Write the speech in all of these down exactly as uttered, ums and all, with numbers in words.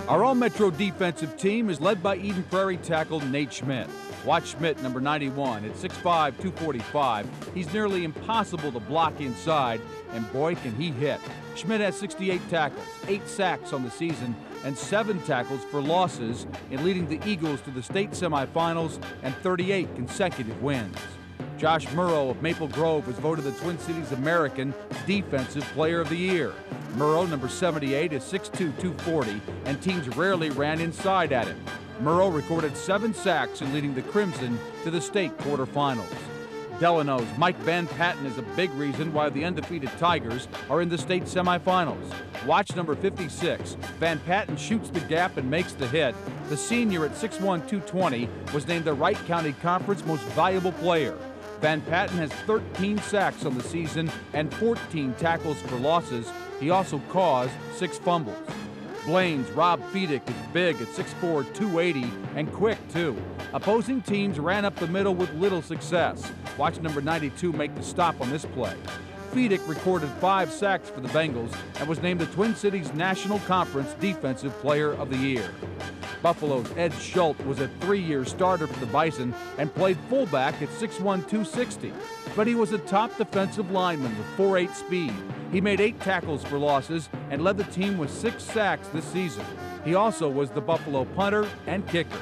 Our All-Metro defensive team is led by Eden Prairie tackle Nate Schmidt. Watch Schmidt, number ninety-one, at six five, two forty-five. He's nearly impossible to block inside, and boy, can he hit. Schmidt has sixty-eight tackles, eight sacks on the season, and seven tackles for losses in leading the Eagles to the state semifinals and thirty-eight consecutive wins. Josh Murrow of Maple Grove was voted the Twin Cities American Defensive Player of the Year. Murrow, number seventy-eight, is six two, two forty, and teams rarely ran inside at him. Murrow recorded seven sacks in leading the Crimson to the state quarterfinals. Delano's Mike Van Patten is a big reason why the undefeated Tigers are in the state semifinals. Watch number fifty-six. Van Patten shoots the gap and makes the hit. The senior at six one, two twenty was named the Wright County Conference Most Valuable Player. Van Patten has thirteen sacks on the season and fourteen tackles for losses. He also caused six fumbles. Blaine's Rob Fedick is big at six four, two eighty and quick too. Opposing teams ran up the middle with little success. Watch number ninety-two make the stop on this play. Fedick recorded five sacks for the Bengals and was named the Twin Cities National Conference Defensive Player of the Year. Buffalo's Ed Schultz was a three-year starter for the Bison and played fullback at six one, two sixty. But he was a top defensive lineman with four eight speed. He made eight tackles for losses and led the team with six sacks this season. He also was the Buffalo punter and kicker.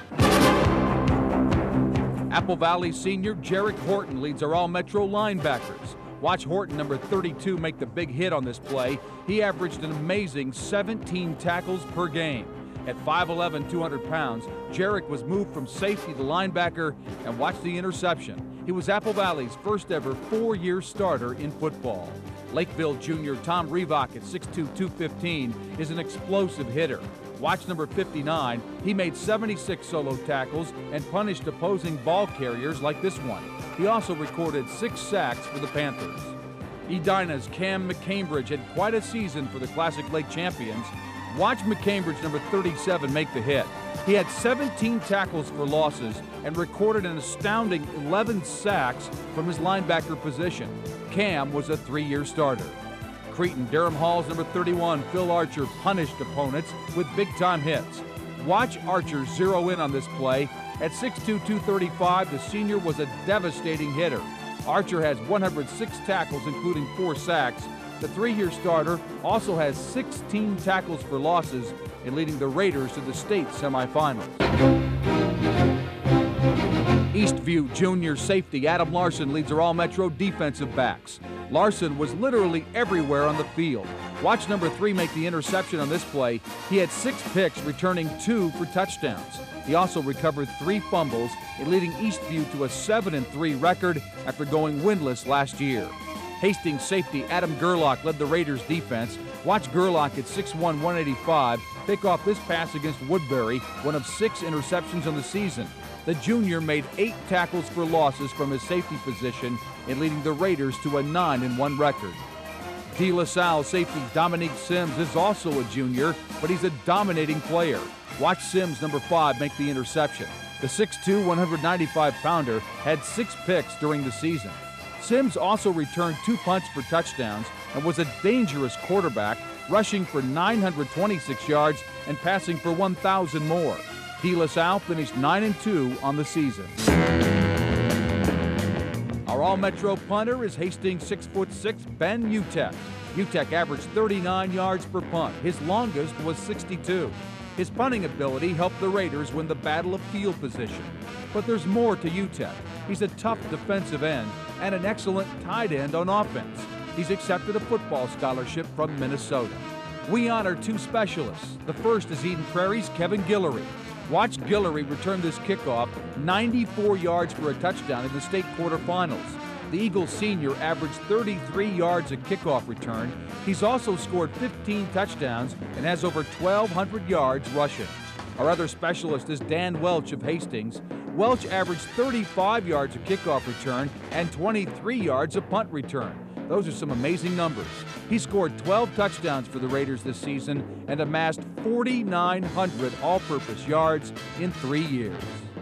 Apple Valley senior Jarek Horton leads our All-Metro linebackers. Watch Horton, number thirty-two, make the big hit on this play. He averaged an amazing seventeen tackles per game. At five eleven, two hundred pounds, Jarek was moved from safety to linebacker, and watch the interception. He was Apple Valley's first ever four-year starter in football. Lakeville junior Tom Revock at six two, two fifteen is an explosive hitter. Watch number fifty-nine. He made seventy-six solo tackles and punished opposing ball carriers like this one. He also recorded six sacks for the Panthers. Edina's Cam McCambridge had quite a season for the Classic Lake champions. Watch McCambridge, number thirty-seven, make the hit. He had seventeen tackles for losses and recorded an astounding eleven sacks from his linebacker position. Cam was a three-year starter. Cretin Durham Hall's number thirty-one, Phil Archer, punished opponents with big-time hits. Watch Archer zero in on this play. At six two, two thirty-five, the senior was a devastating hitter. Archer has one hundred six tackles, including four sacks. The three-year starter also has sixteen tackles for losses in leading the Raiders to the state semifinals. Eastview junior safety Adam Larson leads our All-Metro defensive backs. Larson was literally everywhere on the field. Watch number three make the interception on this play. He had six picks, returning two for touchdowns. He also recovered three fumbles, leading Eastview to a seven and three record after going winless last year. Hastings safety Adam Gerlach led the Raiders defense. Watch Gerlach at six one, one eighty-five pick off this pass against Woodbury, one of six interceptions on the season. The junior made eight tackles for losses from his safety position in leading the Raiders to a nine and one record. De La Salle safety Dominique Sims is also a junior, but he's a dominating player. Watch Sims, number five, make the interception. The six two, one ninety-five pounder had six picks during the season. Sims also returned two punts for touchdowns and was a dangerous quarterback, rushing for nine hundred twenty-six yards and passing for one thousand more. De La Salle finished nine and two on the season. Our All-Metro punter is Hastings six foot six Ben Utek. Utek averaged thirty-nine yards per punt. His longest was sixty-two. His punting ability helped the Raiders win the battle of field position. But there's more to Utek. He's a tough defensive end and an excellent tight end on offense. He's accepted a football scholarship from Minnesota. We honor two specialists. The first is Eden Prairie's Kevin Guillory. Watch Guillory return this kickoff ninety-four yards for a touchdown in the state quarterfinals. The Eagles senior averaged thirty-three yards a kickoff return. He's also scored fifteen touchdowns and has over twelve hundred yards rushing. Our other specialist is Dan Welch of Hastings. Welch averaged thirty-five yards a kickoff return and twenty-three yards a punt return. Those are some amazing numbers. He scored twelve touchdowns for the Raiders this season and amassed forty-nine hundred all-purpose yards in three years.